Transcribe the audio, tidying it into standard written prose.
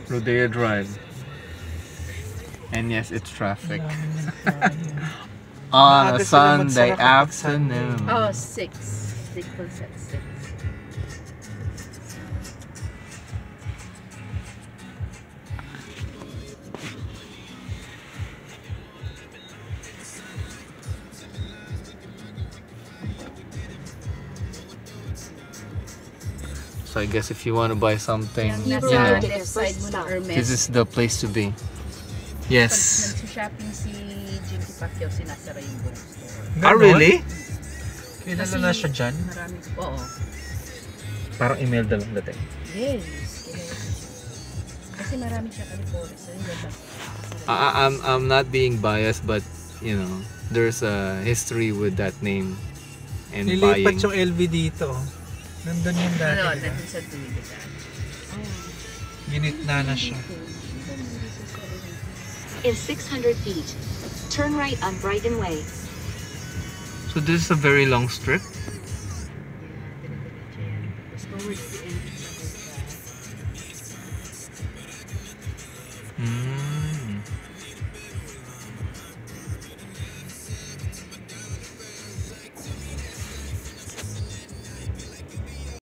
Rodeo Drive. And yes, it's traffic. On a Sunday afternoon. Oh, 6. They close at 6. So I guess if you want to buy something, Yung you know, nasa left side mo na Hermes. this is the place to be. Pag Yes. nag-shopping si Jimmy Pacquiao, sinasara yung buong store. Ah, really? Kilala na siya dyan? Marami. Oo. Parang email daw lang dating. Yes. Kasi marami siya California. So, yun ba? I'm not being biased, but you know, there's a history with that name and buying. Nilipat yung LV dito. Nandun yung dati. Ano, diba? nandun sa dulo dyan. Ginitna na siya. In 600 feet, turn right on Brighton Way. So this is a very long strip.